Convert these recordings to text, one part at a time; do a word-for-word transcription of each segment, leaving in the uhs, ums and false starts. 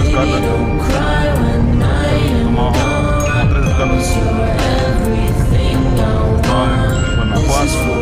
escalas. Como, como tres escalas. No, en Guanajuato,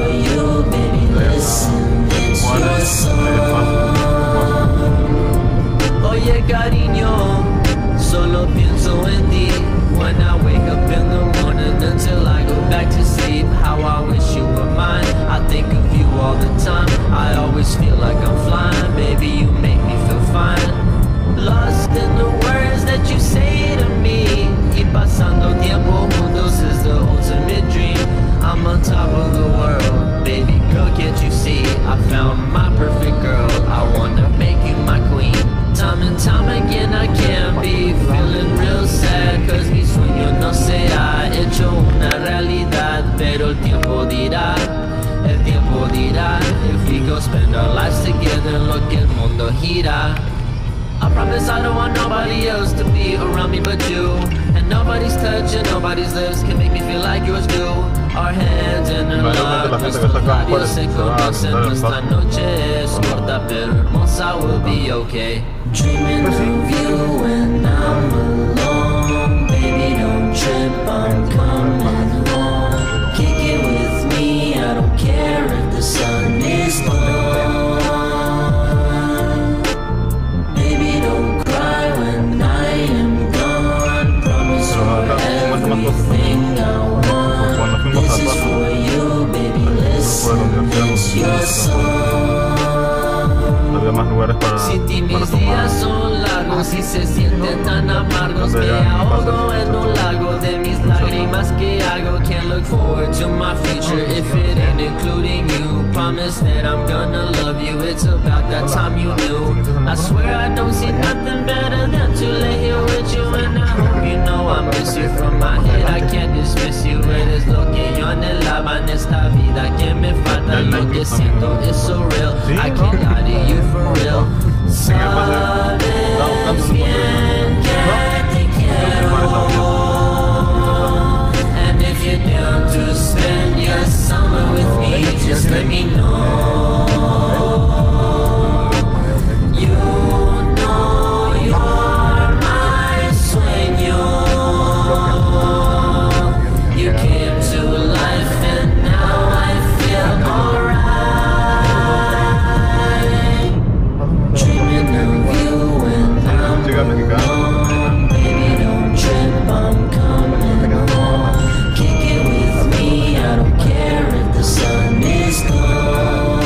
de Juárez, de Paso. Oye cariño, solo pienso en ti. When I wake up in the morning until I go back to sleep. How I wish you were mine. I think of you all the time. I always feel like I'm flying. Baby, you make me feel fine. Lost in the words that you say to me. Y pasando tiempo juntos is the ultimate dream. I'm on top of the world. Baby girl, can't you see? I found my perfect girl. I wanna make you my queen. Time and time again I can't be feeling real sad, cause mi sueño no se ha hecho una realidad. Pero el tiempo dirá, el tiempo dirá. If we go spend our lives together, lo que el mundo gira. I promise I don't want nobody else to be around me but you. And nobody's touch and nobody's lips can make me feel like yours do. Our hands in our love, nuestros labios se conocen. Nuestra noche es corta pero hermosa, we'll be okay. Dreaming of you when I'm alone. Baby, don't trip, I'm coming home. Kick it with me, I don't care if the sun is gone. Baby, don't cry when I am gone. Promise you're everything I want. This is for you, baby, listen, it's your song. Había más lugares para, Sin ti para mis tomar. días son largos y se sienten tan amargos. Me ahogo en un lago de mis lágrimas que hago. Can't look forward to my future if it ain't including you. Promise that I'm gonna love you, it's about that time you knew. I swear I don't see nothing better than to lay here with you. And I hope you know I miss you from my head. I can't dismiss you, eres lo que yo anhelaba en esta vida. Que me falta, lo que siento es so real. I can't lie to you for real. Sabes bien que te quiero. And if you're down to spend your summer with me, just let me know. You know you're my sueño. You came to life and now I feel alright. Dreaming of you when I'm alone. Baby, don't trip, I'm coming home. Kick it with me, I don't care if the sun is gone.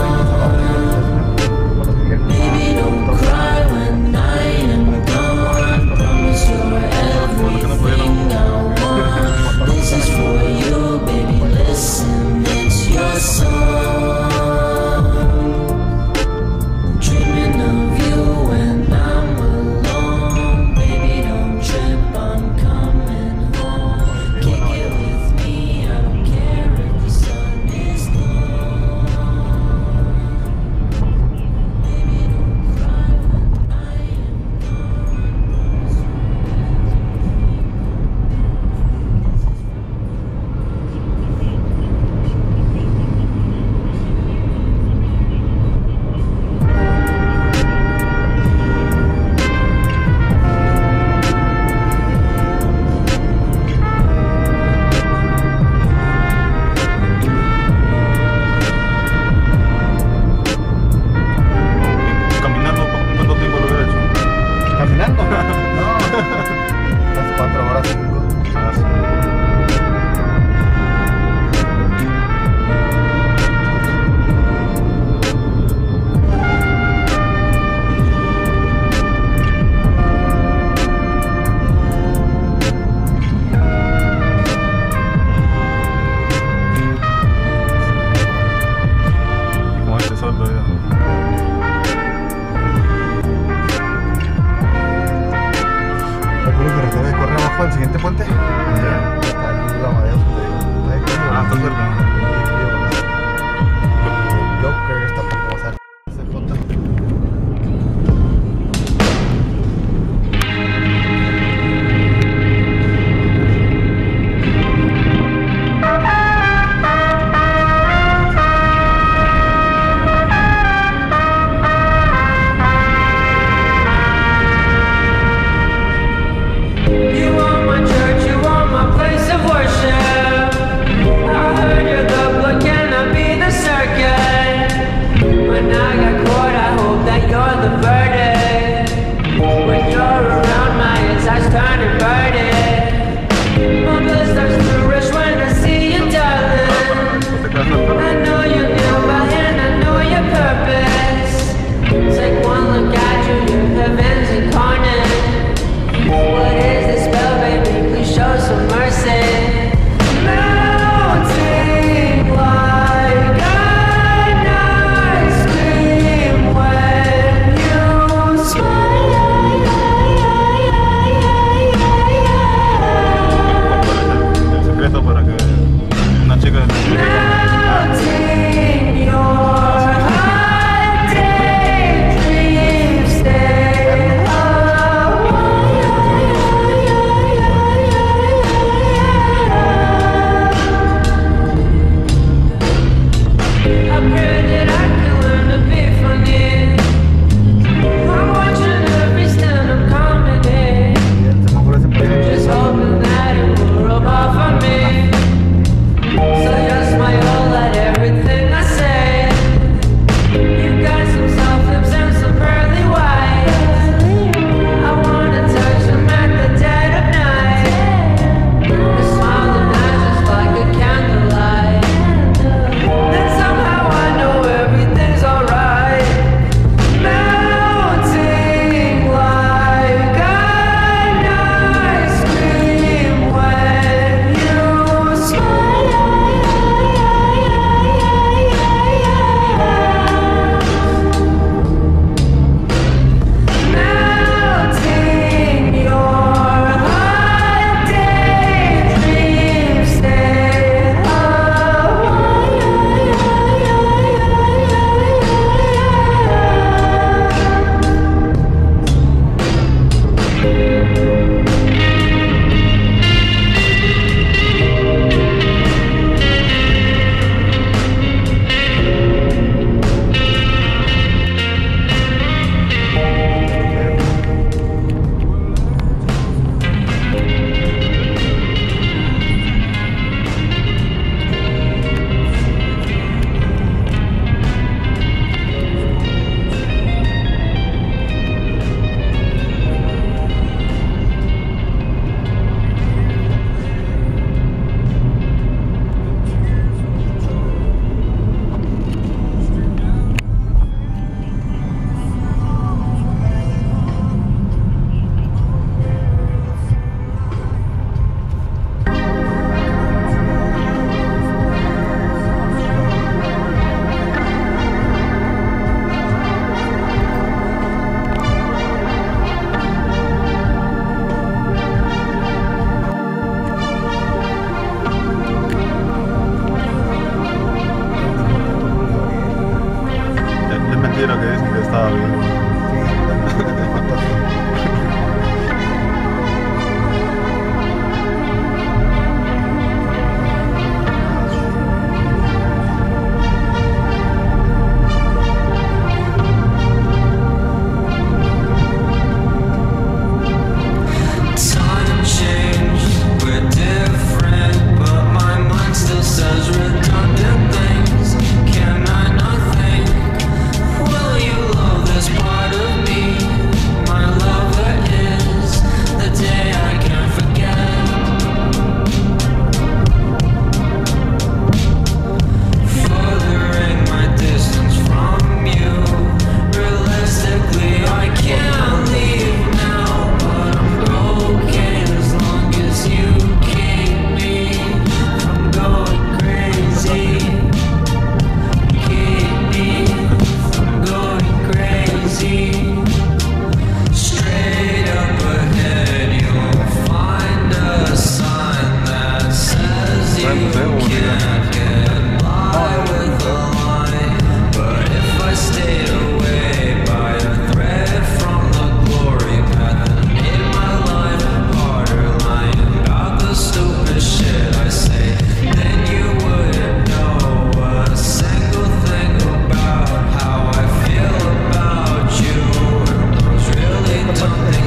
Baby, don't cry when I am gone. Promise you're everything I want. This is for you, baby, listen, it's your song. Dreaming of you when I'm alone. Baby, don't trip, I'm coming home. Kick it with me, I don't care if the sun is gone. Baby, don't cry when I am gone. Caminando, ¿cuánto tiempo lo hubiera hecho? ¿Caminando? No, las cuatro horas, cinco. Ah, sí. Con este sol todavía. Recuerdo que recuerdo de correr abajo del siguiente puente. Ya. Está ahí la madera donde está ahí como- Ah, está cerca. Y el Joker está por pasar. C J.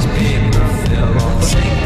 paper fill. Take